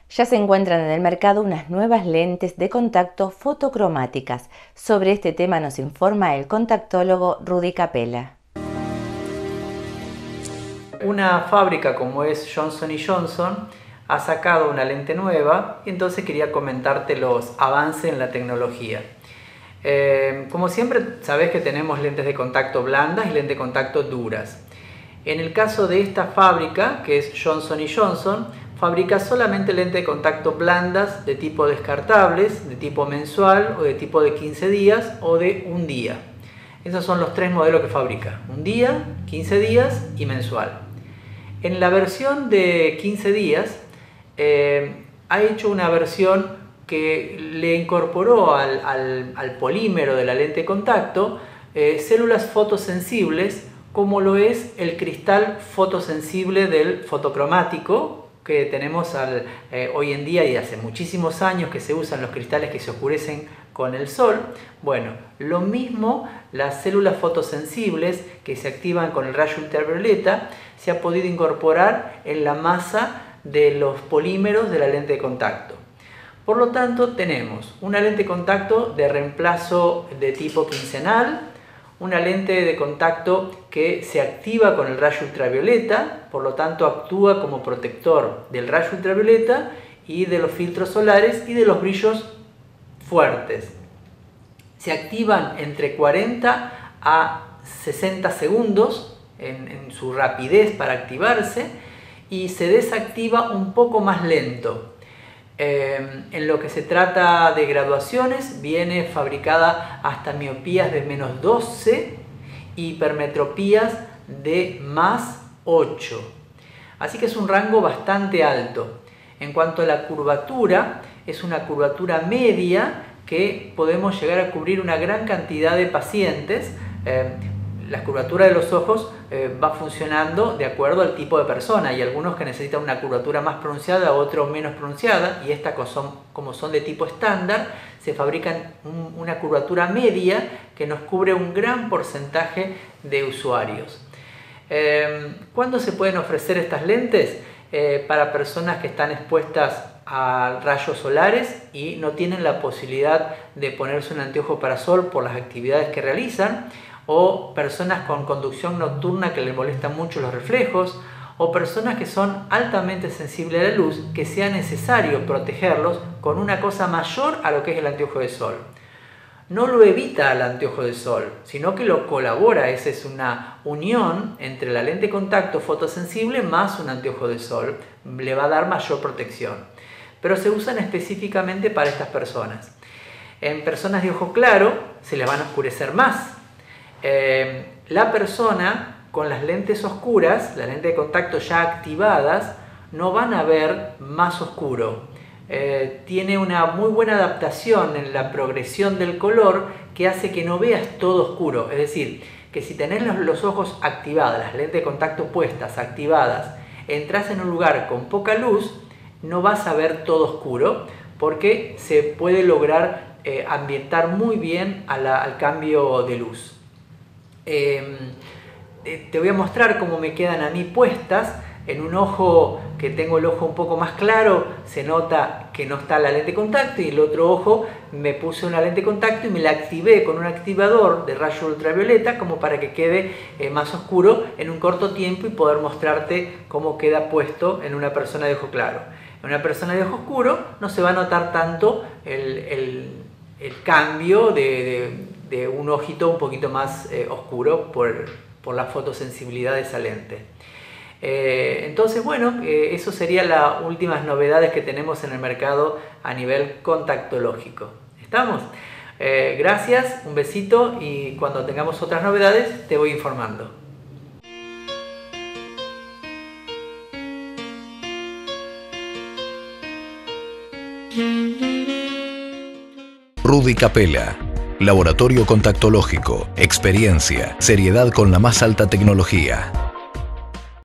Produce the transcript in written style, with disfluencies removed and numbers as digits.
Ya se encuentran en el mercado unas nuevas lentes de contacto fotocromáticas. Sobre este tema nos informa el contactólogo Rudy Capella. Una fábrica como es Johnson & Johnson ha sacado una lente nueva y entonces quería comentarte los avances en la tecnología. Como siempre, sabes que tenemos lentes de contacto blandas y lentes de contacto duras. En el caso de esta fábrica, que es Johnson & Johnson, fabrica solamente lentes de contacto blandas de tipo descartables, de tipo mensual o de tipo de 15 días o de un día. Esos son los tres modelos que fabrica: un día, 15 días y mensual. En la versión de 15 días ha hecho una versión que le incorporó al polímero de la lente de contacto células fotosensibles, como lo es el cristal fotosensible del fotocromático que tenemos hoy en día y hace muchísimos años que se usan los cristales que se oscurecen con el sol. Bueno, lo mismo las células fotosensibles que se activan con el rayo ultravioleta se ha podido incorporar en la masa de los polímeros de la lente de contacto. Por lo tanto, tenemos una lente de contacto de reemplazo de tipo quincenal, una lente de contacto que se activa con el rayo ultravioleta, por lo tanto actúa como protector del rayo ultravioleta y de los filtros solares y de los brillos fuertes. Se activan entre 40 a 60 segundos en su rapidez para activarse y se desactiva un poco más lento. En lo que se trata de graduaciones, viene fabricada hasta miopías de menos 12 y hipermetropías de más 8. Así que es un rango bastante alto. En cuanto a la curvatura, es una curvatura media que podemos llegar a cubrir una gran cantidad de pacientes. La curvatura de los ojos va funcionando de acuerdo al tipo de persona. Hay algunos que necesitan una curvatura más pronunciada, otros menos pronunciada, y estas, como son de tipo estándar, se fabrican una curvatura media que nos cubre un gran porcentaje de usuarios. ¿Cuándo se pueden ofrecer estas lentes? Para personas que están expuestas a rayos solares y no tienen la posibilidad de ponerse un anteojo para sol por las actividades que realizan, o personas con conducción nocturna que les molestan mucho los reflejos, o personas que son altamente sensibles a la luz, que sea necesario protegerlos con una cosa mayor a lo que es el anteojo de sol. No lo evita el anteojo de sol, sino que lo colabora. Esa es una unión entre la lente de contacto fotosensible más un anteojo de sol. Le va a dar mayor protección. Pero se usan específicamente para estas personas. En personas de ojo claro se les van a oscurecer más. La persona con las lentes oscuras, las lentes de contacto ya activadas, no van a ver más oscuro. Tiene una muy buena adaptación en la progresión del color que hace que no veas todo oscuro. Es decir, que si tenés los ojos activados, las lentes de contacto puestas, activadas, entras en un lugar con poca luz, no vas a ver todo oscuro porque se puede lograr ambientar muy bien al cambio de luz. Te voy a mostrar cómo me quedan a mí puestas. En un ojo que tengo el ojo un poco más claro se nota que no está la lente de contacto, y el otro ojo me puse una lente de contacto y me la activé con un activador de rayo ultravioleta como para que quede más oscuro en un corto tiempo y poder mostrarte cómo queda puesto en una persona de ojo claro. En una persona de ojo oscuro no se va a notar tanto el cambio de un ojito un poquito más oscuro por la fotosensibilidad de esa lente. Entonces, bueno, eso serían las últimas novedades que tenemos en el mercado a nivel contactológico. ¿Estamos? Gracias, un besito, y cuando tengamos otras novedades te voy informando. Rudy Capella, Laboratorio Contactológico, experiencia, seriedad con la más alta tecnología.